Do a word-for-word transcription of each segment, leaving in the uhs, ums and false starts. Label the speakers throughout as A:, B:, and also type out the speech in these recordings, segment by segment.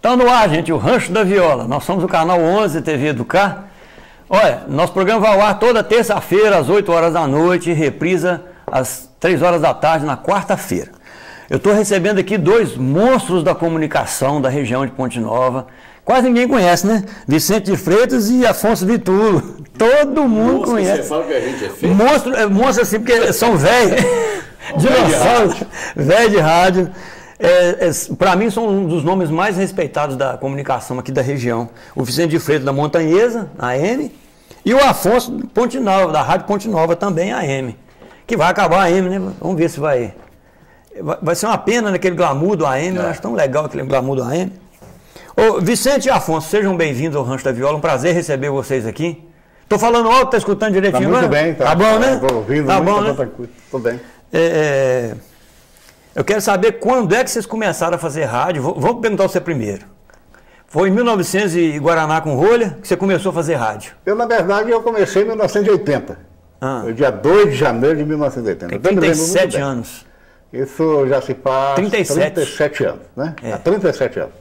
A: Tá no ar, gente, o Rancho da Viola. Nós somos o canal onze T V Educar. Olha, nosso programa vai ao ar toda terça-feira, às oito horas da noite, e reprisa às três horas da tarde, na quarta-feira. Eu estou recebendo aqui dois monstros da comunicação da região de Ponte Nova. Quase ninguém conhece, né? Vicente de Freitas e Afonso Vitulo. Todo mundo
B: monstro,
A: conhece.
B: Você fala que a gente é feio?
A: Monstro, é monstro assim, porque são velhos. Dinossauros, velho de rádio. É, é, para mim são um dos nomes mais respeitados da comunicação aqui da região. O Vicente de Freitas da Montanhesa, A M, e o Afonso Ponte Nova, da Rádio Ponte Nova, também A M. Que vai acabar a M, né? Vamos ver se vai. Vai, vai ser uma pena naquele glamour do A M, é. Eu acho tão legal aquele glamour do A M. Ô, Vicente e Afonso, sejam bem-vindos ao Rancho da Viola, um prazer receber vocês aqui. Tô falando alto, tá escutando direitinho?
B: Tá muito
A: né?
B: bem, tá.
A: Tá bom, né?
B: Tô ouvindo,
A: tá bom,
B: tá
A: né?
B: tranquilo, tô bem.
A: É, é, eu quero saber quando é que vocês começaram a fazer rádio. Vou, vou perguntar você primeiro. Foi em mil e novecentos e Guaraná com rolha que você começou a fazer rádio?
B: Eu, na verdade, eu comecei em mil novecentos e oitenta.
A: Ah.
B: No dia dois de janeiro de mil novecentos e oitenta.
A: Tem trinta e sete anos.
B: Isso já se faz
A: trinta e sete.
B: trinta e sete anos, né?
A: É.
B: Há trinta e sete anos.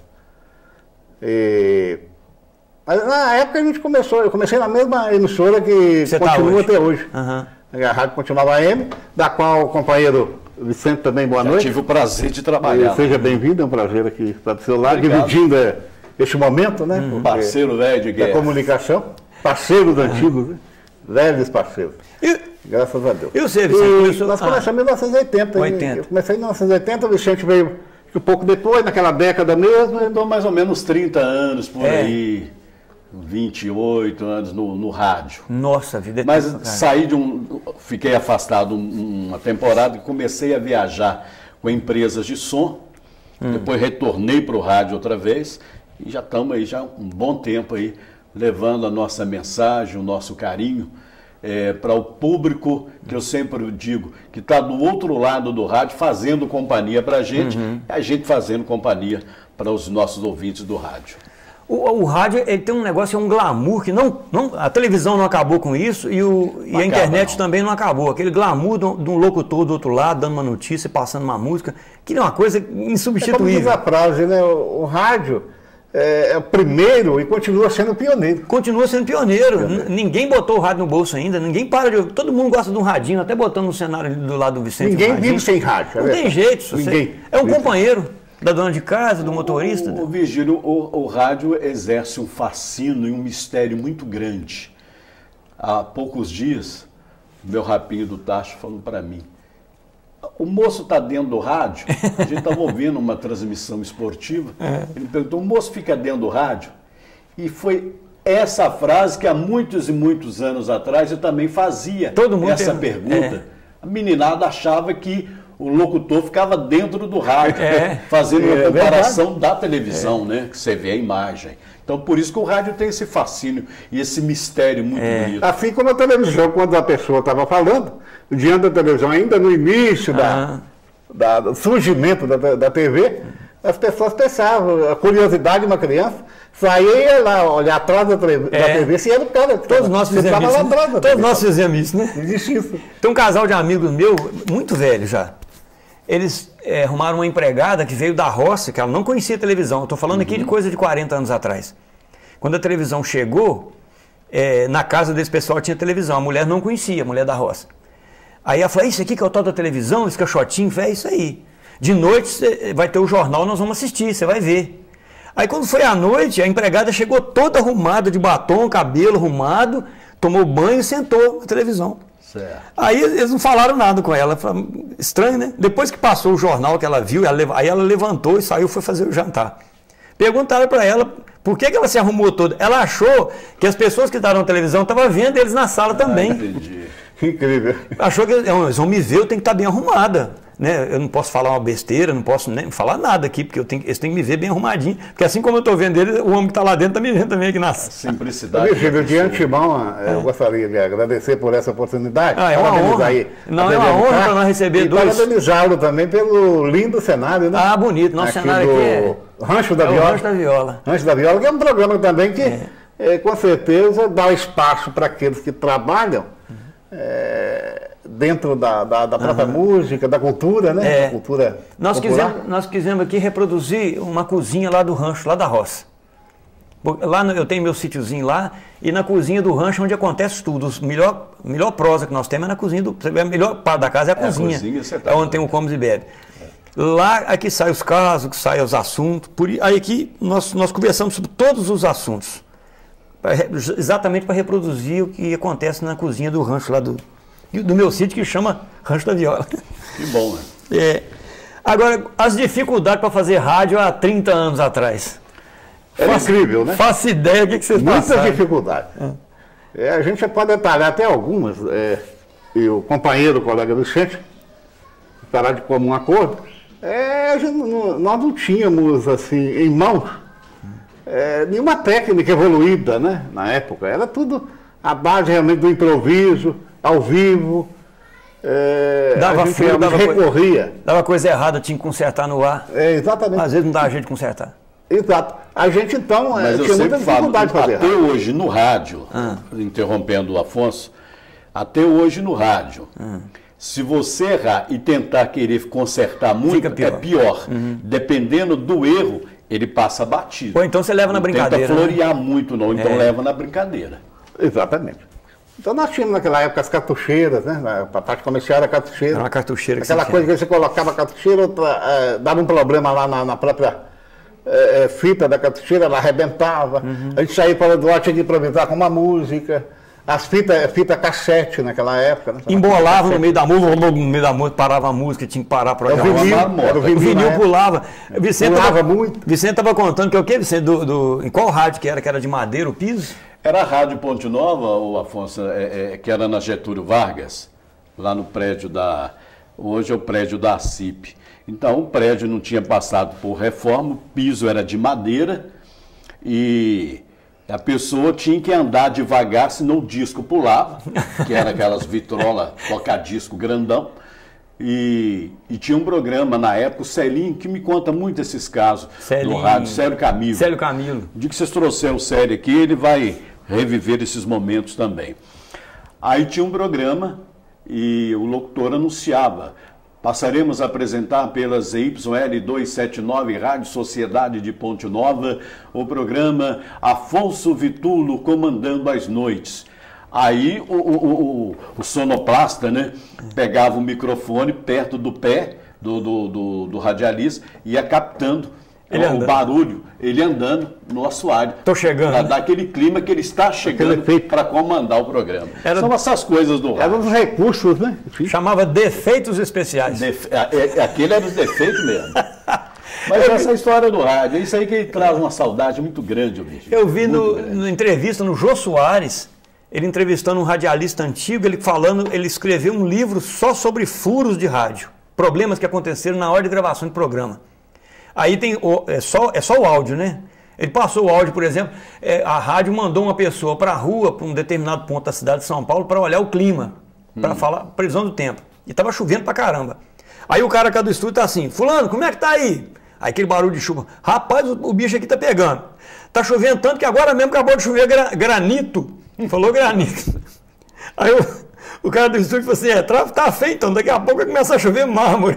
B: E... Mas na época a gente começou, eu comecei na mesma emissora que
A: Você
B: continua
A: tá hoje.
B: até hoje.
A: Uhum.
B: A Rádio Continuava A M, da qual o companheiro Vicente também, boa
C: Já
B: noite.
C: tive o prazer de trabalhar.
B: E seja bem-vindo, é um prazer aqui estar do seu lado,
C: Obrigado.
B: dividindo é, este momento, né?
C: Um parceiro velho de
B: Da
C: guerra.
B: comunicação, parceiros antigos, né? Velhos parceiros.
A: E,
B: Graças a Deus.
A: e você, Vicente?
B: E
A: Começou...
B: nós
A: Ah.
B: começamos em mil novecentos e oitenta.
A: oitenta.
B: Eu comecei em mil novecentos e oitenta, o Vicente veio um pouco depois, naquela década mesmo.
C: Eu dou mais ou menos trinta anos por
A: É.
C: aí, vinte e oito anos no, no rádio.
A: Nossa, a vida é
C: Mas
A: tempo, cara.
C: saí de um. Fiquei afastado um- uma temporada e comecei a viajar com empresas de som.
A: Hum.
C: Depois retornei para o rádio outra vez e já estamos aí já um bom tempo aí levando a nossa mensagem, o nosso carinho para o público, que eu sempre digo, que está do outro lado do rádio fazendo companhia para a gente,
A: Uhum.
C: e a gente fazendo companhia para os nossos ouvintes do rádio.
A: O, o rádio ele tem um negócio, é um glamour que não, não. A televisão não acabou com isso e, o, e a
C: acaba,
A: internet
C: não.
A: também não acabou. Aquele glamour de um, de um locutor do outro lado, dando uma notícia, passando uma música, que é uma coisa
B: É como diz
A: insubstituível.
B: a frase, né? O, o rádio é, é o primeiro e continua sendo pioneiro.
A: Continua sendo pioneiro. N- Ninguém botou o rádio no bolso ainda, ninguém para de. Todo mundo gosta de um radinho, até botando no cenário ali do lado do Vicente.
B: Ninguém
A: um radinho.
B: vive sem rádio. é
A: Não tem
B: verdade.
A: jeito. Você,
B: Ninguém.
A: é um
B: vive.
A: companheiro da dona de casa, do motorista.
C: O, o Virgílio, o, o rádio exerce um fascínio e um mistério muito grande. Há poucos dias, meu rapinho do Tacho falou para mim, o moço está dentro do rádio, a gente estava ouvindo uma transmissão esportiva, ele perguntou, o moço fica dentro do rádio? E foi essa frase que há muitos e muitos anos atrás eu também fazia
A: Todo mundo
C: essa
A: tem-
C: pergunta.
A: é.
C: A meninada achava que o locutor ficava dentro do rádio,
A: É.
C: fazendo uma
B: É
C: comparação da televisão, né? Que você vê a imagem. Então, por isso que o rádio tem esse fascínio e esse mistério muito bonito.
B: Assim como a televisão, quando a pessoa estava falando, diante da televisão, ainda no início
A: Ah.
B: da, da- do surgimento da, da T V, as pessoas pensavam, a curiosidade de uma criança, saía lá, olhar atrás da, tele- da
A: É.
B: T V, se era o cara.
A: Todos nós
B: Você
A: fizemos
B: estava
A: isso.
B: lá
A: né?
B: atrás da
A: Todos
B: T V.
A: nós fizemos isso, né?
B: Existe isso.
A: Tem um casal de amigos meu, muito velho já. Eles é, arrumaram uma empregada que veio da roça, que ela não conhecia televisão. Eu estou falando aqui de coisa de quarenta anos atrás. Quando a televisão chegou, é, na casa desse pessoal tinha televisão. A mulher não conhecia, a mulher da roça. Aí ela falou, isso aqui que é o tal da televisão, esse caixotinho, é isso aí. De noite cê, vai ter o jornal, nós vamos assistir, você vai ver. Aí quando foi à noite, a empregada chegou toda arrumada, de batom, cabelo arrumado, tomou banho e sentou na televisão.
C: Certo.
A: Aí eles não falaram nada com ela. Falaram, estranho, né? Depois que passou o jornal que ela viu, ela, lev- aí ela levantou e saiu e foi fazer o jantar. Perguntaram para ela por que, que ela se arrumou toda. Ela achou que as pessoas que estavam na televisão estavam vendo eles na sala também.
C: Ah, entendi.
B: Incrível.
A: Achou que eles vão me ver, eu tenho que estar bem arrumada. Né? Eu não posso falar uma besteira, não posso nem falar nada aqui, porque eu tenho, eles têm que me ver bem arrumadinho. Porque assim como eu estou vendo ele, o homem que está lá dentro está me vendo também aqui na sala.
C: Simplicidade.
B: Virgílio,
C: da
B: de
C: pessoa.
B: antemão, eu gostaria de agradecer por essa oportunidade.
A: Ah, é uma
B: Parabenizar
A: honra.
B: aí
A: Não,
B: a
A: é uma
B: T V
A: honra
B: Educar
A: para nós receber
B: e
A: dois.
B: parabenizá-lo também pelo lindo cenário, né?
A: Ah, bonito. Nosso cenário
B: do
A: aqui é,
B: Rancho da
A: é o
B: Viola.
A: Rancho da Viola.
B: Rancho da Viola, que é um programa também que, eh, com certeza, dá espaço para aqueles que trabalham eh, dentro da, da, da própria uhum. música, da cultura, né?
A: É.
B: Da cultura
A: nós, quisemos, nós quisemos aqui reproduzir uma cozinha lá do rancho, lá da roça. Lá no, eu tenho meu sítiozinho lá, e na cozinha do rancho onde acontece tudo. A melhor, melhor prosa que nós temos é na cozinha do... A melhor parte da casa é a é cozinha. A cozinha você tá é onde tem o comes e bebe. É. Lá aqui saem os casos, que saem os assuntos. Por, aí aqui nós, nós conversamos sobre todos os assuntos. Pra, exatamente para reproduzir o que acontece na cozinha do rancho lá do, do meu sítio, que chama Rancho da Viola.
C: Que bom, né?
A: É. Agora, as dificuldades para fazer rádio há trinta anos atrás.
B: Era faço, incrível, né?
A: Faço ideia do que, que vocês
B: Muitas
A: passaram.
B: dificuldades. É. É, a gente pode detalhar até algumas. É, e o companheiro, o colega Vicente, parar de comum acordo, é, a gente, não, nós não tínhamos assim, em mãos é, nenhuma técnica evoluída, né? Na época. Era tudo a base realmente do improviso, ao vivo. É,
A: dava
B: a gente
A: frio, dava
B: recorria.
A: Coisa, dava coisa errada, tinha que consertar no ar.
B: É, exatamente.
A: Às vezes não dava jeito de consertar.
B: Exato. A gente, então,
C: Mas
B: tinha muita dificuldade
C: falo,
B: de fazer
C: até
B: rádio.
C: hoje no rádio, ah. interrompendo o Afonso, até hoje no rádio, ah. se você errar e tentar querer consertar muito, pior. é pior. Uhum. Dependendo do erro, ele passa batido.
A: Ou então você leva na
C: não
A: brincadeira.
C: Tenta florear né? muito, não, então
A: é.
C: leva na brincadeira.
B: Exatamente. Então nós tínhamos naquela época as cartucheiras, né? A parte comercial era a cartucheira.
A: Era uma cartucheira que
B: Aquela
A: você
B: coisa
A: tinha.
B: que você colocava a cartucheira, outra, é, dava um problema lá na, na própria é, fita da cartucheira, ela arrebentava. Uhum. A gente saía para o lado, tinha que improvisar com uma música. As fitas fita cassete naquela época. Né?
A: Embolava no meio da música, no meio da música, parava a música, tinha que parar para
B: o vinil, era o vinil,
A: o vinil pulava. Vicente
B: pulava
A: tava,
B: muito.
A: Vicente estava contando que o que, Vicente? Do, do, em qual rádio que era? Que era de madeira o piso?
C: Era a Rádio Ponte Nova, o Afonso, é, é, que era na Getúlio Vargas, lá no prédio da... Hoje é o prédio da A C I P. Então, o prédio não tinha passado por reforma, o piso era de madeira e a pessoa tinha que andar devagar, senão o disco pulava, que era aquelas vitrolas toca-disco grandão. E, e tinha um programa na época, o Celinho, que me conta muito esses casos
A: Celinho.
C: do rádio, Célio Camilo.
A: Célio Camilo.
C: O dia que vocês trouxeram o Célio aqui, ele vai reviver esses momentos também. Aí tinha um programa e o locutor anunciava: passaremos a apresentar pela Z Y L duzentos e setenta e nove Rádio Sociedade de Ponte Nova o programa Afonso Vitulo comandando as noites. Aí o, o, o, o sonoplasta, né, pegava o microfone perto do pé do, do, do, do radialista e ia captando ele o andando. barulho, ele andando no assoalho.
A: Estou chegando.
C: Para dar aquele clima que ele está chegando para comandar o programa.
A: Era,
C: São essas coisas do rádio.
B: Eram os recursos, né?
A: Chamava defeitos especiais.
C: Def... Aquele era os defeitos mesmo. Mas essa história do rádio, isso aí que traz uma saudade muito grande, bicho.
A: Eu vi no, no entrevista no Jô Soares, ele entrevistando um radialista antigo, ele falando, ele escreveu um livro só sobre furos de rádio, problemas que aconteceram na hora de gravação de programa. Aí tem o, é, só, é só o áudio, né? Ele passou o áudio, por exemplo, é, a rádio mandou uma pessoa para a rua, para um determinado ponto da cidade de São Paulo, para olhar o clima, hum. para falar previsão do tempo. E estava chovendo pra caramba. Aí o cara cá do estúdio tá assim: fulano, como é que tá aí? Aí aquele barulho de chuva. Rapaz, o, o bicho aqui tá pegando. Tá chovendo tanto que agora mesmo acabou de chover gra, granito. Falou granito. Aí o, o cara do estúdio falou assim: é, tá feio, então daqui a pouco vai começar a chover mármore.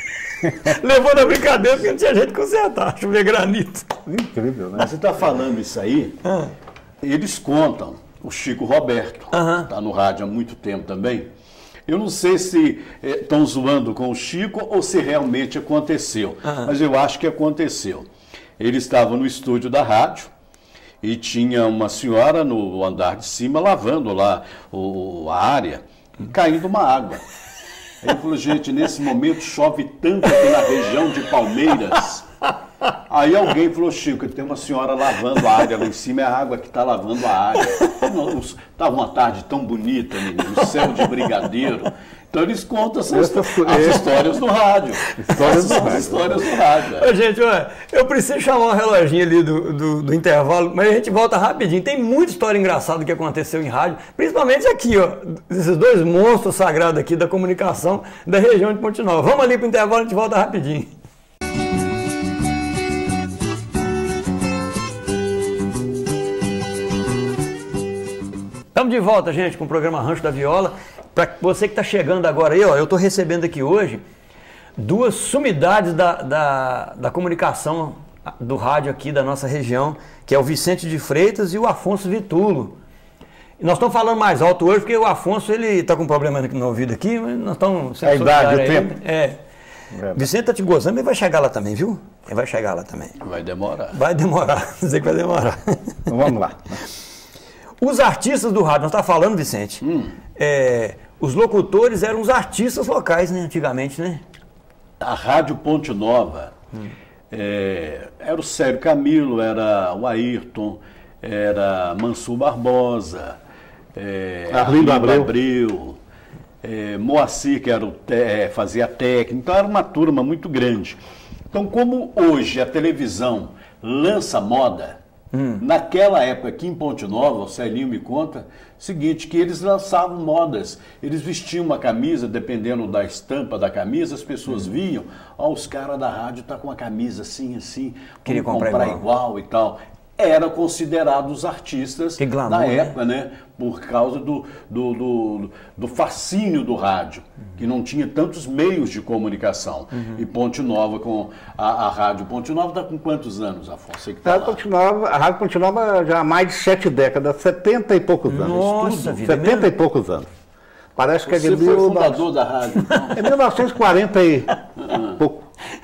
A: Levou na brincadeira porque não tinha jeito de consertar, chover granito.
B: Incrível, né?
C: Mas você está falando isso aí, ah. eles contam, o Chico Roberto, está uh-huh. no rádio há muito tempo também. Eu não sei se estão eh, zoando com o Chico ou se realmente aconteceu, uh-huh. mas eu acho que aconteceu. Ele estava no estúdio da rádio e tinha uma senhora no andar de cima lavando lá o, a área e caindo uma água. Ele falou: gente, nesse momento chove tanto aqui na região de Palmeiras. Aí alguém falou: Chico, tem uma senhora lavando a área lá em cima, é a água que está lavando a área. Estava uma tarde tão bonita, no céu de brigadeiro. Então eles contam essas, as histórias do rádio. Histórias do rádio. As histórias do rádio.
A: Ô, gente, olha, eu preciso chamar um reloginho ali do, do, do intervalo, mas a gente volta rapidinho. Tem muita história engraçada que aconteceu em rádio, principalmente aqui, ó, esses dois monstros sagrados aqui da comunicação da região de Ponte Nova. Vamos ali para o intervalo, a gente volta rapidinho. Estamos de volta, gente, com o programa Rancho da Viola. para você que está chegando agora aí, ó, eu estou recebendo aqui hoje duas sumidades da, da, da comunicação do rádio aqui da nossa região, que é o Vicente de Freitas e o Afonso Vitulo. E nós estamos falando mais alto hoje porque o Afonso ele está com um problema no ouvido aqui, mas nós estamos...
B: É a idade, o tempo.
A: É. É. Vicente está te gozando, mas vai chegar lá também, viu? Ele vai chegar lá também.
C: Vai demorar.
A: Vai demorar, dizer que vai demorar.
B: Então, vamos lá.
A: Os artistas do rádio, nós estamos falando, Vicente, hum. é, os locutores eram os artistas locais, né, antigamente, né?
C: A Rádio Ponte Nova, hum. é, era o Célio Camilo, era o Ayrton, era Mansur Barbosa, é,
B: Arlindo Abreu,
C: Abreu é, Moacir, que era o te, fazia técnico, então era uma turma muito grande. Então, como hoje a televisão lança moda, hum. naquela época aqui em Ponte Nova, o Celinho me conta, seguinte, que eles lançavam modas, eles vestiam uma camisa, dependendo da estampa da camisa, as pessoas hum. viam, ó, os caras da rádio tá com a camisa assim, assim,
A: queria comprar,
C: comprar
A: igual.
C: igual e tal. Era considerado os artistas
A: glamour,
C: da época, né? né? Por causa do, do, do, do fascínio do rádio, uhum. que não tinha tantos meios de comunicação. Uhum. E Ponte Nova, com a, a Rádio Ponte Nova, está com quantos anos, Afonso? Que tá
B: a, Rádio Ponte Nova, a Rádio Ponte Nova já há mais de sete décadas, setenta e poucos anos.
A: Nossa, vida,
B: setenta e poucos anos. Parece que
C: Você
B: é de
C: foi
B: mil...
C: fundador da rádio, então?
B: É mil novecentos e quarenta e pouco.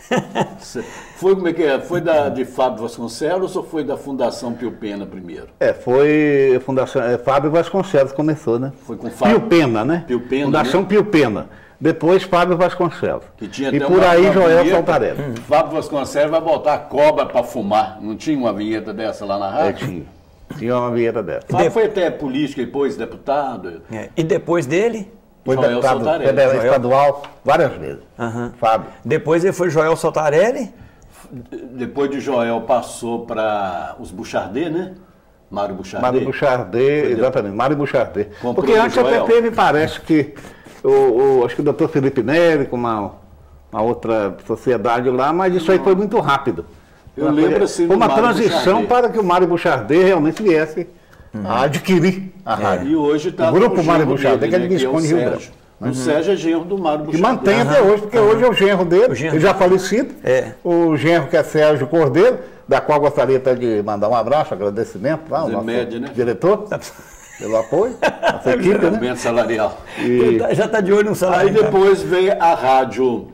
C: Foi como é que é? Foi da, de Fábio Vasconcelos ou foi da Fundação Pio Pena primeiro?
B: É, foi a Fundação é, Fábio Vasconcelos começou, né?
C: Foi com Fábio
B: Pio Pena, né?
C: Pio Pena,
B: Fundação
C: né?
B: Pio Pena. Depois Fábio Vasconcelos.
C: Que tinha
B: e
C: até
B: por
C: uma,
B: aí
C: uma
B: Joel
C: vinheta,
B: Saltarelli.
C: Hum. Fábio Vasconcelos vai botar a cobra para fumar. Não tinha uma vinheta dessa lá na rádio?
B: É, tinha. Tinha uma vinheta dessa.
C: Fábio foi até político, depois deputado.
A: É. E depois dele?
B: Foi
C: Joel
B: deputado
C: Saltarelli.
B: federal
C: Joel.
B: estadual várias vezes.
A: Uhum.
B: Fábio.
A: Depois ele foi Joel Saltarelli.
C: Depois de Joel passou para os Bouchardet, né? Mário Bouchardet.
B: Mário Bouchardet, exatamente, Mário Bouchardet.
C: Comprou
B: Porque antes até
C: Joel.
B: teve, parece que, o, o, acho que o doutor Felipe Neri, com uma, uma outra sociedade lá, mas isso aí foi muito rápido.
C: Eu lembro assim
B: Foi
C: do
B: uma
C: Mário
B: transição
C: Bouchardet.
B: para que o Mário Bouchardet realmente viesse uhum. a adquirir a rádio.
C: E hoje está
B: O grupo Mário Bouchardet, que é de Visconde Rio Branco.
C: O Sérgio é genro do Mário
B: Que
C: Bouchardet.
B: mantém até hoje, porque hoje é o genro dele,
A: O genro.
B: ele já falecido.
A: É.
B: O genro que é Sérgio Cordeiro, da qual gostaria até de mandar um abraço, agradecimento lá, o nosso
C: Média, né?
B: diretor, pelo apoio, nossa equipe, né?
C: Aumento salarial.
B: E
A: Já está de olho no salário.
C: Aí depois veio a rádio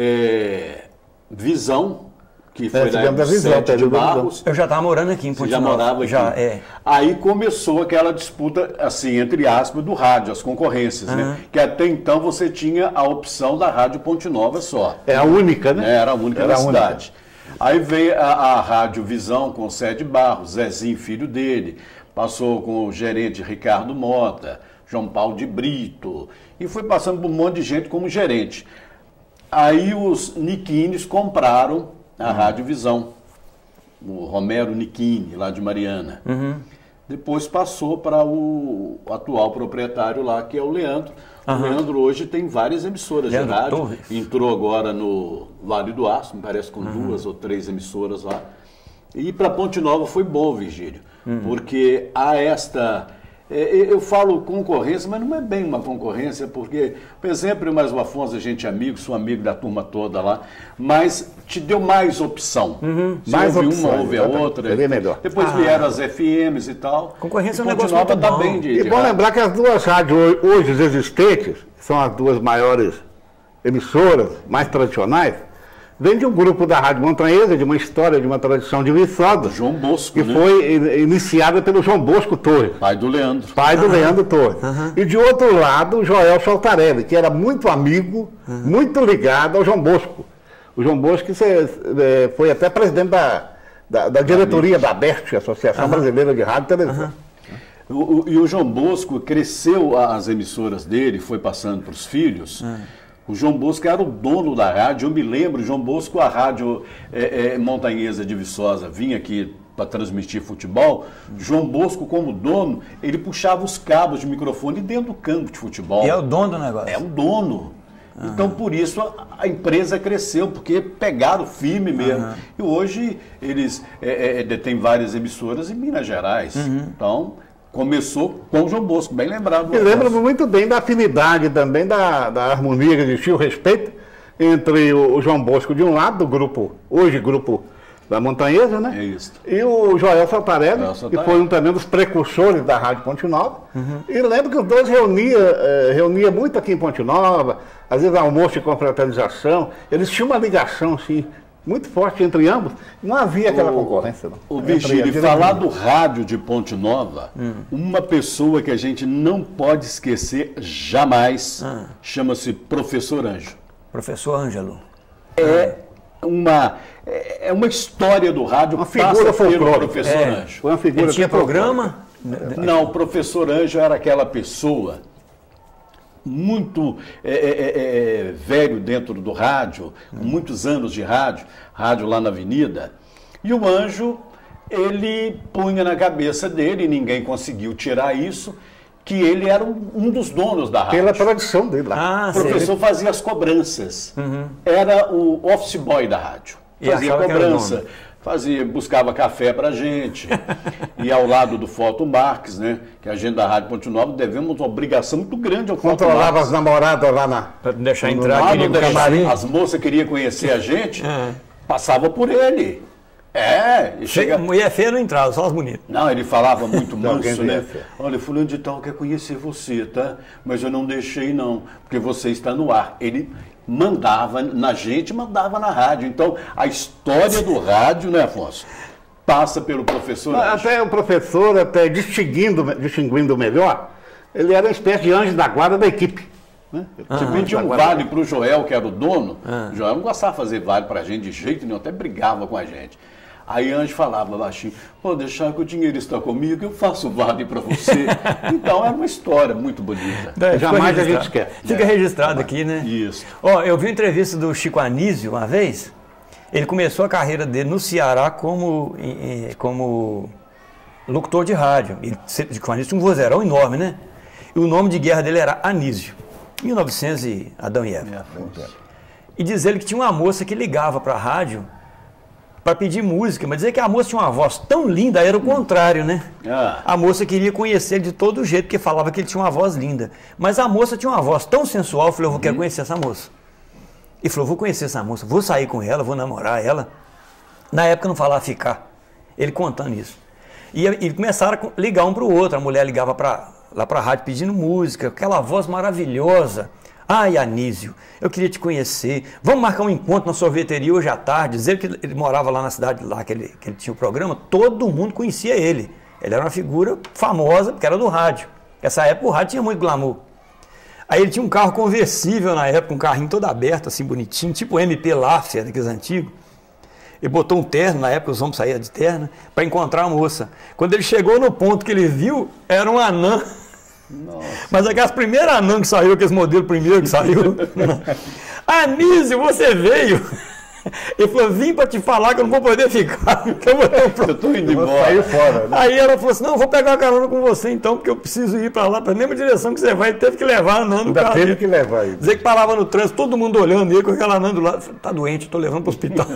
C: é, Visão, que foi
B: É,
C: da
B: tivemos
C: época
B: a Visão,
C: Sete de
B: período da Visão.
C: Barros.
A: Eu já estava morando aqui em
C: Você
A: Ponte
C: já
A: Nova.
C: morava aqui?
A: Já, é.
C: Aí começou aquela disputa, assim, entre aspas, do rádio, as concorrências,
A: Uhum.
C: né? Que até então você tinha a opção da Rádio Ponte Nova só.
B: É a única, né?
C: Era a única
B: Era
C: da
B: a única.
C: cidade. Aí veio a, a Rádio Visão com o Sete Barros, Zezinho, filho dele, passou com o gerente Ricardo Mota, João Paulo de Brito, e foi passando por um monte de gente como gerente. Aí os Niquines compraram a
A: Uhum.
C: Rádio Visão, o Romero Niquini, lá de Mariana.
A: Uhum.
C: Depois passou para o atual proprietário lá, que é o Leandro.
A: Uhum.
C: O Leandro hoje tem várias emissoras
A: Leandro
C: de rádio.
A: Torres.
C: Entrou agora no Vale do Aço, me parece com
A: Uhum.
C: duas ou três emissoras lá. E para Ponte Nova foi bom, Virgílio,
A: Uhum.
C: porque há esta... é, Eu falo concorrência, mas não é bem uma concorrência, porque, por exemplo, mais o Afonso, a gente é amigo, sou amigo da turma toda lá, mas te deu mais opção.
A: Uhum.
C: Se
B: Mais
C: houve
B: opções,
C: uma, houve a
B: exatamente.
C: outra.
B: Seria melhor.
C: Depois
A: Ah.
C: vieram as F Ms e tal.
A: Concorrência é um
C: E Ponte
A: negócio
C: Nova
A: muito
C: tá
A: bom.
C: bem de,
B: E
C: de
B: bom
C: rádio.
B: lembrar que as duas rádios hoje existentes, que são as duas maiores emissoras, mais tradicionais, vem de um grupo da Rádio Montanhesa, de uma história, de uma tradição de Viçosa,
C: João Bosco,
B: que
C: né?
B: foi in- iniciada pelo João Bosco Torres,
C: Pai do Leandro.
B: pai do Leandro Torres. E de outro lado, o Joel Saltarelli, que era muito amigo, muito ligado ao João Bosco. O João Bosco que cê, eh, foi até presidente da, da, da diretoria da ABERT, Associação Brasileira de Rádio e Televisão.
C: O, o- e o João Bosco cresceu as emissoras dele, foi passando para os filhos. O João Bosco era o dono da rádio. Eu me lembro, o João Bosco, a rádio é, é, Montanhesa de Viçosa, vinha aqui para transmitir futebol. João Bosco, como dono, ele puxava os cabos de microfone dentro do campo de futebol.
A: E é o dono do negócio.
C: É o dono. Então, por isso, a, a empresa cresceu, porque pegaram firme mesmo.
A: Uhum.
C: E hoje eles é, é, detêm várias emissoras em Minas Gerais.
A: Uhum.
C: Então, Começou com o João Bosco, bem lembrado.
B: E lembro-me muito bem da afinidade também, da, da harmonia que existia, o respeito entre o, o João Bosco de um lado, do grupo, hoje grupo da Montanhesa, né?
C: É isso.
B: E o Joel Santarelli,
C: Joel
B: que
C: Santarelli.
B: foi um também dos precursores da Rádio Ponte Nova. Uhum. E lembro que os dois reunia, eh, reunia muito aqui em Ponte Nova, às vezes almoço e confraternização. Eles tinham uma ligação, assim, muito forte entre ambos. Não havia aquela
C: o,
B: concorrência, não.
C: O Virgílio, falar do rádio de Ponte Nova, hum. uma pessoa que a gente não pode esquecer jamais, ah. chama-se Professor Anjo.
A: Professor Ângelo.
C: É uma, é uma história do rádio,
B: uma figura folclórica.
C: Professor
A: é.
C: Anjo.
B: Foi uma figura
A: Ele tinha programa?
C: Não, o Professor Anjo era aquela pessoa muito é, é, é, velho dentro do rádio, com muitos anos de rádio, rádio lá na Avenida, e o Anjo, ele punha na cabeça dele, e ninguém conseguiu tirar isso, que ele era um, um dos donos da rádio.
B: Pela tradição dele lá.
C: Ah, o professor fazia as cobranças, uhum. era o office boy da rádio, fazia cobrança. Fazia, buscava café pra gente. E ao lado do Foto Marques, né? Que a gente da Rádio Ponte Nova devemos uma obrigação muito grande ao Foto Marques.
B: Controlava as namoradas lá na...
A: Pra deixar entrar
C: lá
A: aqui
C: no camarim. As moças queriam conhecer a gente, é. passava por ele. É, e chega...
A: Mulher feia não entrava, só as bonitas.
C: Não, ele falava muito manso, né? Olha, fulano de tal quer conhecer você, tá? Mas eu não deixei não, porque você está no ar. Ele mandava na gente, mandava na rádio. Então, a história do rádio, né, Afonso? Passa pelo professor Anjo.
B: Até o professor, até distinguindo, distinguindo melhor, ele era uma espécie de anjo da guarda da equipe. Né?
C: Você pedia um vale para o Joel, que era o dono. Ah. O Joel não gostava de fazer vale para a gente de jeito nenhum, até brigava com a gente. Aí Anjo falava baixinho, pô, deixar que o dinheiro está comigo, eu faço vale para você. Então era uma história muito bonita.
A: É,
B: jamais a gente esquece.
A: Fica é. registrado aqui, né?
C: Isso.
A: Ó, eu vi uma entrevista do Chico Anísio uma vez. Ele começou a carreira dele no Ceará como, como locutor de rádio. Ele, Chico Anísio tinha um vozeirão enorme, né? E o nome de guerra dele era Anísio. mil e novecentos e Adão e Eva. É, e diz ele que tinha uma moça que ligava para a rádio para pedir música, mas dizer que a moça tinha uma voz tão linda, era o contrário, né? Ah. A moça queria conhecer ele de todo jeito, porque falava que ele tinha uma voz linda. Mas a moça tinha uma voz tão sensual, eu falei, eu vou, quero conhecer essa moça. E falou, vou conhecer essa moça, vou sair com ela, vou namorar ela. Na época não falava ficar, ele contando isso. E, e começaram a ligar um para o outro, a mulher ligava pra, lá para a rádio pedindo música, aquela voz maravilhosa. Ai, Anísio, eu queria te conhecer. Vamos marcar um encontro na sorveteria hoje à tarde. Dizer que ele morava lá na cidade, lá que ele, que ele tinha o programa, todo mundo conhecia ele. Ele era uma figura famosa, porque era do rádio. Nessa época o rádio tinha muito glamour. Aí ele tinha um carro conversível na época, um carrinho todo aberto, assim, bonitinho, tipo M P Laffer, daqueles antigos. Ele botou um terno, na época os homens saíam de terno, para encontrar a moça. Quando ele chegou no ponto que ele viu, era um anã. Nossa. Mas aquelas primeiras anãs que saiu, aqueles modelos primeiro que saiu. Anísio, você veio? Ele falou, vim para te falar que eu não vou poder ficar. Eu, vou
C: eu estou indo embora.
B: Fora, né?
A: Aí ela falou assim, não, eu vou pegar uma carona com você então, porque eu preciso ir para lá, para a mesma direção que você vai. Ele teve que levar a anã no
B: Ainda
A: carro.
B: teve que levar aí.
A: Dizer que parava no trânsito, todo mundo olhando ele com aquela anã do lado. Falei, tá doente, estou levando para o hospital.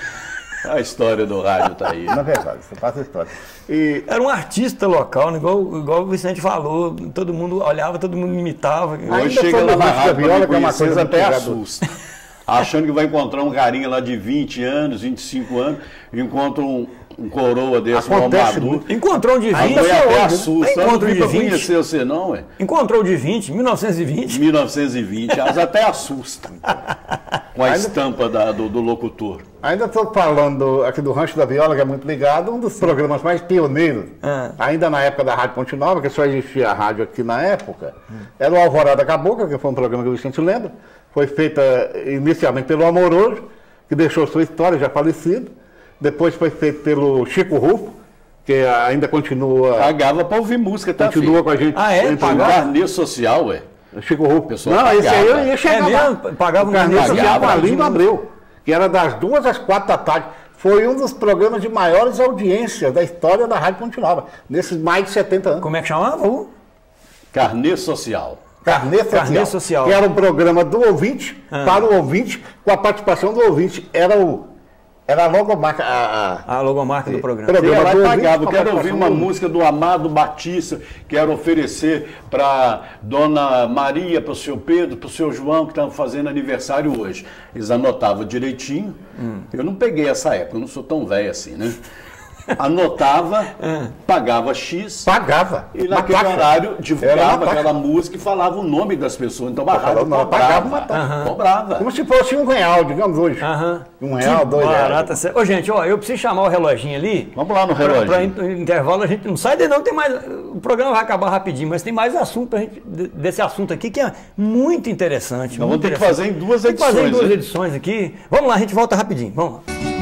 C: A história do rádio está aí.
B: Na verdade, você passa a história. E...
A: Era um artista local, né? igual, igual o Vicente falou, todo mundo olhava, todo mundo imitava.
C: Hoje chega lá na rádio, viola, que é uma coisa até assusta. Achando que vai encontrar um carinha lá de vinte anos, vinte e cinco anos, encontra um, um coroa desse, um maduro.
A: Encontrou um de vinte.
C: Aí até assusta.
A: Encontrou um de vinte.
C: Conhecer você não, ué.
A: Encontrou de vinte, mil novecentos e vinte.
C: mil novecentos e vinte, elas até assustam. Com a ainda, estampa da, do, do locutor.
B: Ainda estou falando aqui do Rancho da Viola, que é muito ligado, um dos Sim. programas mais pioneiros, ah. ainda na época da Rádio Ponte Nova, que só existia a rádio aqui na época, hum. era o Alvorada Cabocla, que foi um programa que o Vicente lembra, foi feita inicialmente pelo Amoroso, que deixou sua história, já falecido, depois foi feito pelo Chico Rufo, que ainda continua...
C: Pagava para ouvir música, tá?
B: Continua
C: filho?
B: com a gente.
A: Ah, é?
C: Pagava carnê social, ué.
B: Chico Rufo.
C: Não, pagava.
B: Esse aí eu ia chegar
A: é
B: lá.
A: Pagava
B: o carnê social com a Lindo Abreu, que era das duas às quatro da tarde. Foi um dos programas de maiores audiências da história da Rádio Ponte Nova, nesses mais de setenta anos.
A: Como é que chamava? O
C: Carnê Social.
B: Carnê Social,
A: Carnê Social.
B: Que era um programa do ouvinte, ah. para o ouvinte, com a participação do ouvinte. Era o, Era a logomarca. A, a...
A: A logomarca do programa.
C: Você ia lá e pagava.
B: Quero
C: Quero ouvir uma música do Amado Batista, quero oferecer para Dona Maria, para o seu Pedro, para o seu João, que estão fazendo aniversário hoje. Eles anotavam direitinho. Hum. Eu não peguei essa época, eu não sou tão velho assim, né? Anotava, pagava X.
B: Pagava.
C: E naquele horário divulgava aquela música e falava o nome das pessoas. Então a rádio
B: não,
C: cobrava.
B: Pagava uma taxa.
C: Uhum. Cobrava.
B: Como se fosse um real, digamos hoje.
A: Uhum.
B: Um real, que dois reais.
A: Ô, gente, ó, eu preciso chamar o reloginho ali.
C: Vamos lá no relógio.
A: Para intervalo, a gente não sai daí não, tem mais. O programa vai acabar rapidinho, mas tem mais assunto pra gente, desse assunto aqui que é muito interessante.
C: Nós
A: muito
C: vamos ter que fazer em duas
A: tem que
C: edições.
A: fazer em duas
C: hein?
A: edições aqui. Vamos lá, a gente volta rapidinho. Vamos lá.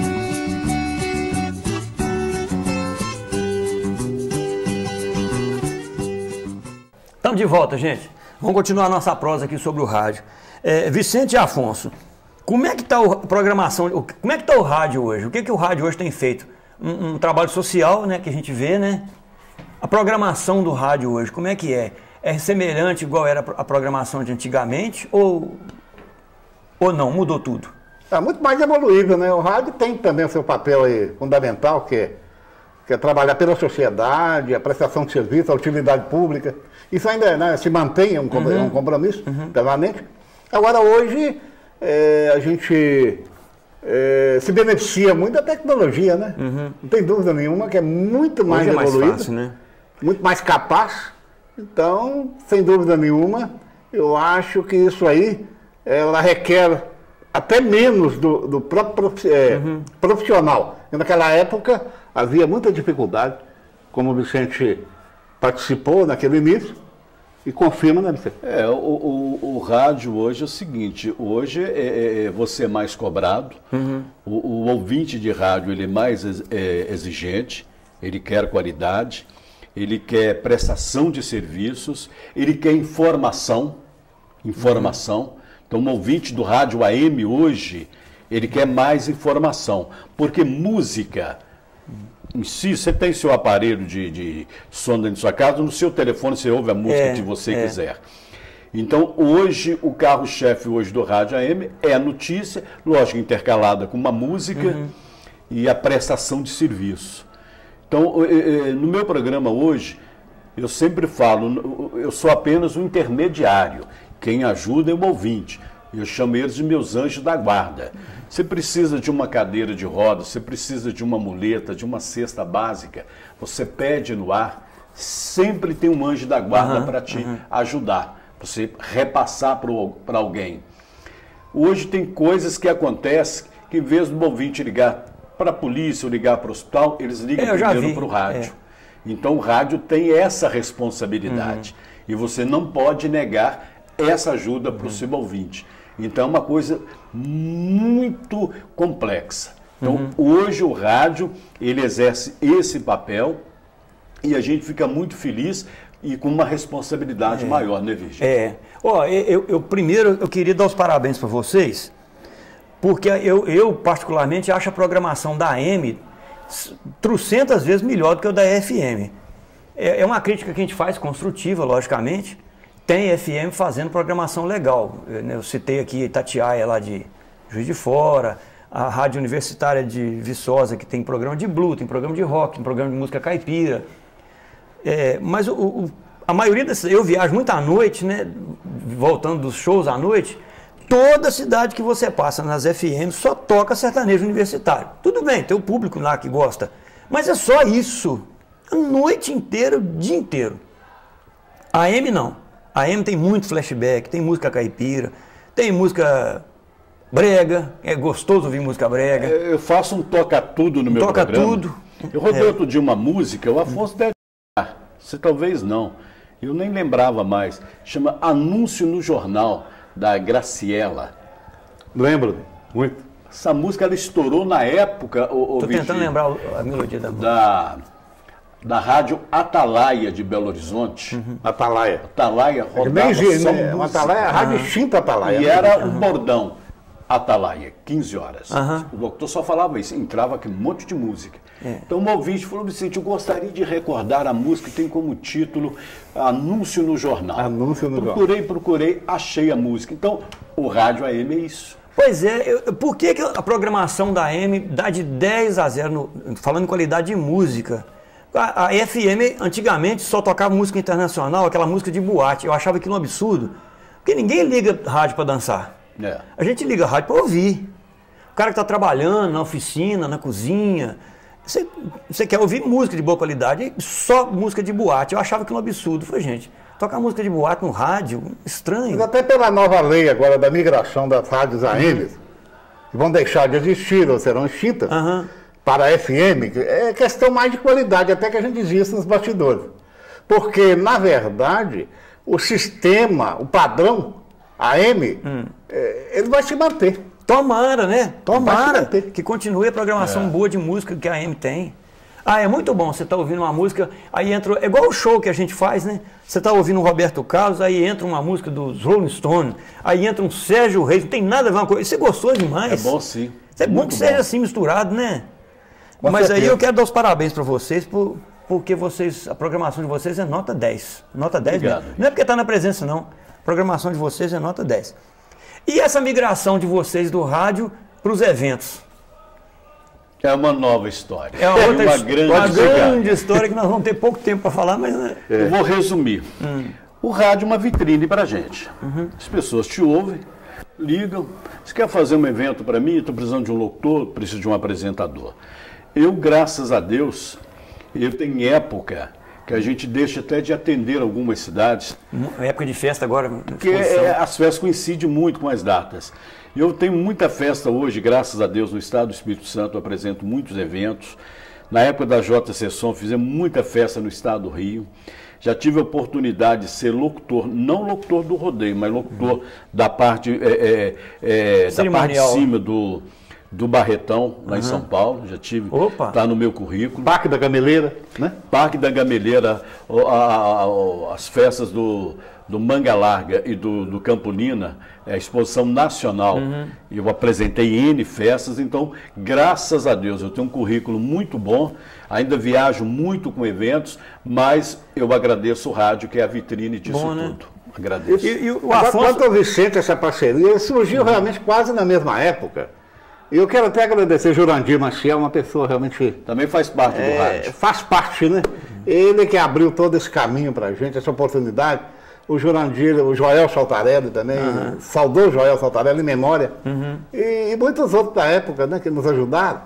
A: Estamos de volta, gente. Vamos continuar a nossa prosa aqui sobre o rádio. É, Vicente Afonso, como é que está a programação, como é que está o rádio hoje? O que, que o rádio hoje tem feito? Um, um trabalho social, né, que a gente vê, né? A programação do rádio hoje, como é que é? É semelhante igual era a programação de antigamente ou, ou não? Mudou tudo?
B: Está muito mais evoluído, né? O rádio tem também o seu papel aí fundamental, que é, que é trabalhar pela sociedade, a prestação de serviço, a utilidade pública. Isso ainda, né, se mantém, é um, uhum. um compromisso uhum. permanente. Agora, hoje, é, a gente é, se beneficia muito da tecnologia, né? Uhum. Não tem dúvida nenhuma que é muito mais
A: hoje é
B: evoluído,
A: mais fácil, né?
B: muito mais capaz. Então, sem dúvida nenhuma, eu acho que isso aí, ela requer até menos do, do próprio é, uhum. profissional. E naquela época, havia muita dificuldade, como o Vicente participou naquele início e confirma, né, Vicente?
C: É, o, o, o rádio hoje é o seguinte, hoje é, é você mais cobrado, uhum. o, o ouvinte de rádio ele é mais é, exigente, ele quer qualidade, ele quer prestação de serviços, ele quer informação, informação. Uhum. Então, o ouvinte do rádio A M hoje, ele quer mais informação, porque música em si, você tem seu aparelho de, de som dentro de sua casa, no seu telefone você ouve a música é, que você é. quiser. Então, hoje, o carro-chefe hoje do rádio A M é a notícia, lógico, intercalada com uma música uhum. e a prestação de serviço. Então, no meu programa hoje, eu sempre falo, eu sou apenas um intermediário. Quem ajuda é o ouvinte. Eu chamo eles de meus anjos da guarda. Você precisa de uma cadeira de rodas, você precisa de uma muleta, de uma cesta básica, você pede no ar, sempre tem um anjo da guarda uhum, para te uhum. ajudar, para você repassar para alguém. Hoje tem coisas que acontecem que, em vez do ouvinte ligar para a polícia ou ligar para o hospital, eles ligam é, primeiro para o rádio. É. Então o rádio tem essa responsabilidade. Uhum. E você não pode negar essa ajuda para o uhum. seu ouvinte. Então é uma coisa muito complexa. Então uhum. hoje o rádio, ele exerce esse papel e a gente fica muito feliz e com uma responsabilidade é. maior, né, Virgínia? É.
A: Ó, eu, eu primeiro eu queria dar os parabéns para vocês, porque eu, eu particularmente acho a programação da A M trocentas vezes melhor do que o da F M. É, é uma crítica que a gente faz, construtiva, logicamente. Tem F M fazendo programação legal. Eu citei aqui Itatiaia, lá de Juiz de Fora, a Rádio Universitária de Viçosa, que tem programa de blues, tem programa de rock, tem programa de música caipira. É, mas o, o, a maioria dessas... Eu viajo muito à noite, né? Voltando dos shows à noite, toda cidade que você passa nas F Ms só toca sertanejo universitário. Tudo bem, tem o público lá que gosta, mas é só isso. A noite inteira, o dia inteiro. A M não. A A M tem muito flashback, tem música caipira, tem música brega, é gostoso ouvir música brega.
C: Eu faço um toca-tudo no meu
A: toca
C: programa.
A: Toca-tudo.
C: Eu rodei é. outro dia uma música, o Afonso deve lembrar, você talvez não, eu nem lembrava mais, chama Anúncio no Jornal, da Graciela.
B: Lembro, muito.
C: Essa música, ela estourou na época, o, o
A: Tô tentando Virgínia, lembrar a melodia da música.
C: Da... da Rádio Atalaia de Belo Horizonte.
B: Uhum. Atalaia.
C: Atalaia rodava
B: bem,
C: só
B: né? Uma Atalaia, a Rádio extinta Atalaia.
C: E era um bordão. Atalaia, quinze horas.
A: Uhum.
C: O doutor só falava isso, entrava aqui um monte de música. É. Então um ouvinte falou, Vicente, eu gostaria de recordar a música que tem como título Anúncio no Jornal.
B: Anúncio no
C: Procurei, procurei, achei a música. Então, o rádio A M é isso.
A: Pois é, eu, por que, que a programação da A M dá de dez a zero, no, falando em qualidade de música? A, a F M antigamente só tocava música internacional, aquela música de boate. Eu achava aquilo um absurdo. Porque ninguém liga rádio para dançar.
C: É.
A: A gente liga rádio para ouvir. O cara que está trabalhando na oficina, na cozinha, você, você quer ouvir música de boa qualidade, só música de boate. Eu achava aquilo um absurdo. Falei, gente, tocar música de boate no rádio, estranho.
B: Mas até pela nova lei agora da migração das rádios A M, uhum. que vão deixar de existir ou serão extintas, uhum. para a F M, é questão mais de qualidade, até que a gente dizia isso nos bastidores. Porque, na verdade, o sistema, o padrão A M, hum. é, ele vai se manter.
A: Tomara, né? Tomara que continue a programação é. boa de música que a A M tem. Ah, é muito bom você estar tá ouvindo uma música, aí entra, é igual o show que a gente faz, né? Você está ouvindo o Roberto Carlos, aí entra uma música dos Rolling Stones, aí entra um Sérgio Reis, não tem nada a ver com uma coisa. Isso é gostoso demais.
C: É bom sim.
A: É bom que seja assim misturado, né? Com Mas certeza. Aí eu quero dar os parabéns para vocês, por, porque vocês, a programação de vocês é nota dez. Nota dez mesmo. Não é porque está na presença, não. A programação de vocês é nota dez. E essa migração de vocês do rádio para os eventos?
C: É uma nova história.
A: É uma, outra, uma grande, uma grande história que nós vamos ter pouco tempo para falar, mas... É.
C: Eu vou resumir. Hum. O rádio é uma vitrine para a gente. Uhum. As pessoas te ouvem, ligam. Você quer fazer um evento para mim? Estou precisando de um locutor, preciso de um apresentador. Eu, graças a Deus, eu tenho época que a gente deixa até de atender algumas cidades.
A: Época de festa agora.
C: Porque é, as festas coincidem muito com as datas. Eu tenho muita festa hoje, graças a Deus, no estado do Espírito Santo, eu apresento muitos eventos. Na época da J C Som, fizemos muita festa no estado do Rio. Já tive a oportunidade de ser locutor, não locutor do rodeio, mas locutor uhum. da parte, é, é, é, da parte de cima do... do Barretão, lá uhum. em São Paulo, já tive, está no meu currículo.
B: Parque da Gameleira, né?
C: Parque da Gameleira, a, a, a, as festas do, do Manga Larga e do, do Campolina, é a exposição nacional. Uhum. Eu apresentei N festas, então, graças a Deus, eu tenho um currículo muito bom, ainda viajo muito com eventos, mas eu agradeço o rádio, que é a vitrine disso bom, tudo. Né? Agradeço.
B: E, e o Afonso... Quanto ao Vicente, essa parceria surgiu uhum. realmente quase na mesma época. E eu quero até agradecer Jurandir Maciel, uma pessoa realmente...
C: Também faz parte do
B: é,
C: rádio.
B: Faz parte, né? Uhum. Ele que abriu todo esse caminho para a gente, essa oportunidade. O Jurandir, o Joel Saltarelli também, uhum. saudou Joel Saltarelli em memória. Uhum. E, e muitos outros da época, né, que nos ajudaram.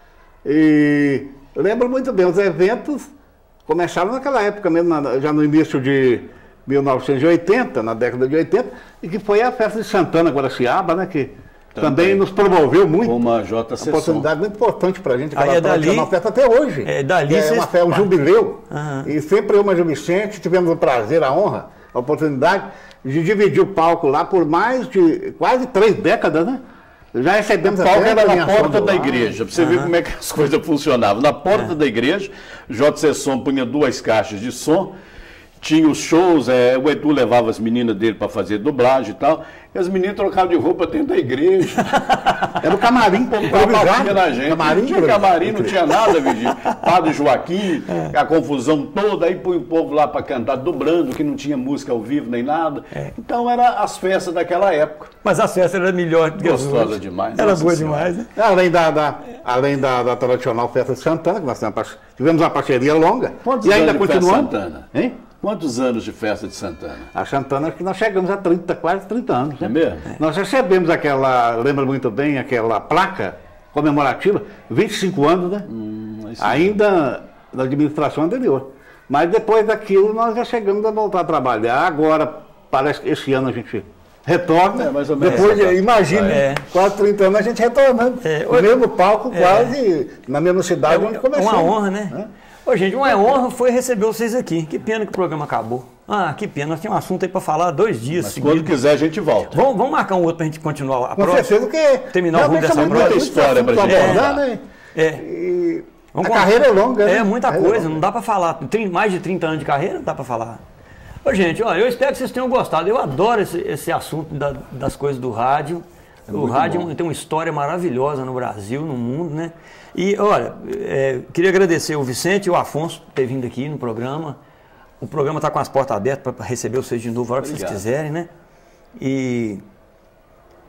B: E eu lembro muito bem, os eventos começaram naquela época mesmo, na, já no início de mil novecentos e oitenta, na década de oitenta, e que foi a festa de Santana, Guaraciaba, né, que... Também, também nos promoveu muito.
C: Uma J C Som.
B: Uma oportunidade muito importante para a gente.
A: Aí é dali,
B: uma festa até hoje.
A: É, dali
B: é uma festa, um jubileu.
A: Uhum.
B: E sempre eu, mas o Vicente, tivemos o prazer, a honra, a oportunidade de dividir o palco lá por mais de quase três décadas, né? Já recebemos
C: o palco era na porta da igreja, para você uhum. ver como é que as coisas funcionavam. Na porta é. da igreja, J C Som punha duas caixas de som. Tinha os shows, é, o Edu levava as meninas dele para fazer dublagem e tal, e as meninas trocavam de roupa dentro da igreja.
B: Era o camarim
C: improvisado na gente. Camarim, não tinha camarim, não tinha nada, Virgínia. Padre Joaquim, é. a confusão toda, aí põe o povo lá para cantar, dublando, que não tinha música ao vivo nem nada. É. Então eram as festas daquela época.
A: Mas as festas eram melhor do que as
C: Gostosa
A: outras.
C: demais.
A: Era boa demais, né?
B: Além da, da, além da, da tradicional festa de Santana, que nós tivemos uma parceria longa.
C: Quantos
B: e ainda
C: anos de
B: continuamos.
C: Festa Santana?
B: Hein?
C: Quantos anos de festa de Santana?
B: A Santana, acho que nós chegamos a trinta, quase trinta anos. Né?
C: É mesmo?
B: Nós recebemos aquela, lembra muito bem, aquela placa comemorativa, vinte e cinco anos, né? Hum, ainda na administração anterior. Mas depois daquilo nós já chegamos a voltar a trabalhar. Agora, parece que esse ano a gente retorna. É, mais ou menos. Depois, é, imagine, é. quase trinta anos a gente retornando. É, o mesmo palco, é. quase, na mesma cidade
A: é
B: onde começou.
A: Uma honra, né? É. Ô, gente, uma honra foi receber vocês aqui. Que pena que o programa acabou. Ah, que pena. Nós tínhamos um assunto aí para falar dois dias
C: Mas
A: seguidos.
C: quando quiser a gente volta.
A: Vamos, vamos marcar um outro para a gente continuar a
B: Com próxima. certeza que...
A: Terminar o rumo dessa
C: próxima. Muita história para a gente
B: abordar, né?
A: É.
B: E
A: vamos
B: a carreira é longa, né?
A: É, muita coisa. Não dá para falar. Tem mais de trinta anos de carreira, não dá para falar. Ô, gente, ó, eu espero que vocês tenham gostado. Eu adoro esse, esse assunto da, das coisas do rádio. É o rádio bom. Tem uma história maravilhosa no Brasil, no mundo, né? E, olha, é, queria agradecer o Vicente e o Afonso por ter vindo aqui no programa. O programa está com as portas abertas para receber vocês de novo a hora que vocês quiserem, né? E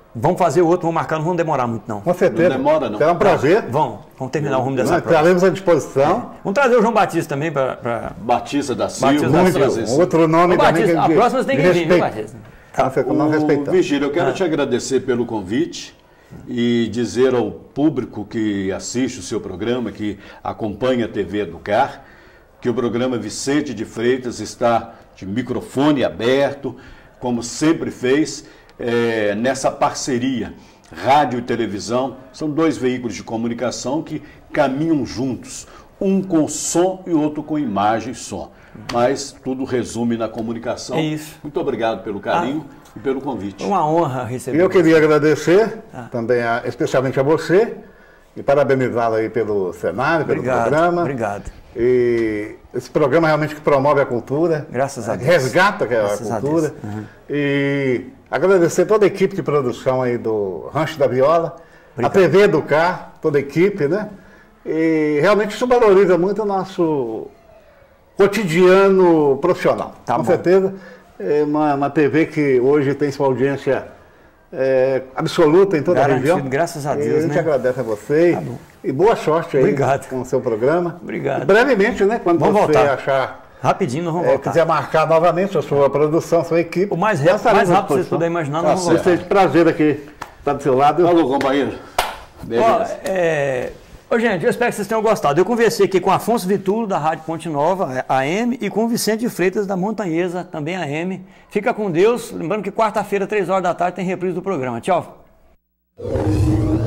A: Vamos fazer outro, vamos marcar, não vamos demorar muito não.
B: Com certeza.
C: Não demora, não.
B: Será um prazer.
A: Vamos, vamos terminar o rumo dessa
B: Nós
A: prova.
B: estaremos à disposição.
A: Vamos trazer o João Batista também para... Pra...
C: Batista da Silva.
A: Batista da
C: vamos
A: Silva.
C: trazer
B: Um
C: sim.
B: outro nome
A: Ô,
B: também
A: Batista,
B: que
A: a
B: de-
A: próxima você tem
B: de
A: que vir, viu,
B: respeito.
A: Batista?
B: Nós- Nós
C: O
B: respeitamos.
C: Vigílio, eu quero
A: Ah.
C: te agradecer pelo convite e dizer ao público que assiste o seu programa, que acompanha a T V Educar, que o programa Vicente de Freitas está de microfone aberto, como sempre fez, eh, nessa parceria. Rádio e televisão são dois veículos de comunicação que caminham juntos, um com som e outro com imagem só. Mas tudo resume na comunicação.
A: É isso.
C: Muito obrigado pelo carinho e pelo convite.
A: É uma honra
B: E
A: receber.
B: eu queria agradecer
A: Ah.
B: também, a- especialmente a você, e parabenizá-lo aí pelo cenário, pelo
A: Obrigado,
B: programa.
A: obrigado.
B: E esse programa realmente que promove a cultura.
A: Graças a Deus.
B: Resgata que é
A: Graças
B: a
A: a
B: cultura.
A: Deus. Uhum.
B: E agradecer toda a equipe de produção aí do Rancho da Viola,
A: Obrigado.
B: a T V Educar, toda a equipe, né? E realmente isso valoriza muito o nosso cotidiano profissional.
A: Tá
B: Com
A: bom.
B: certeza. É uma, uma T V que hoje tem sua audiência é, absoluta em toda
A: Garantido,
B: a região.
A: graças a
B: E
A: Deus,
B: a gente
A: né?
B: agradece a você.
A: Tá bom.
B: E boa sorte aí
A: Obrigado.
B: com o seu programa.
A: Obrigado.
B: E brevemente, né? Quando
A: Vamos
B: você
A: voltar.
B: achar,
A: Rapidinho nós vamos
B: é,
A: voltar.
B: quiser marcar novamente a sua produção, a sua equipe.
A: O mais,
B: nós
A: rápido,
B: estaremos
A: mais
B: à
A: rápido que vocês
B: disposição.
A: puderem imaginar,
C: Tá
A: nós vamos
C: certo.
A: voltar.
B: Foi um prazer aqui estar do seu lado.
C: Falou, companheiro.
A: Ó,
C: Beleza.
A: é... Ô, gente, eu espero que vocês tenham gostado. Eu conversei aqui com Afonso Vitulo, da Rádio Ponte Nova, A M, e com o Vicente de Freitas, da Montanhesa, também A M. Fica com Deus. Lembrando que quarta-feira, três horas da tarde, tem reprise do programa. Tchau.